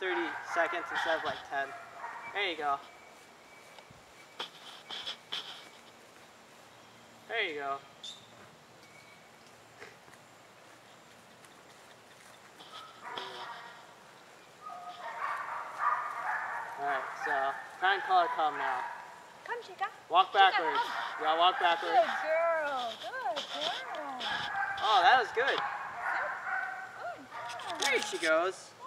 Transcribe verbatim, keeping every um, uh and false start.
thirty seconds instead of like ten. There you go. There you go. Alright, so try and call her come now. Come, Chica. Walk backwards. Chica, come. You gotta walk backwards. Good girl. Good girl. Oh, that was good. Good. Good. There she goes.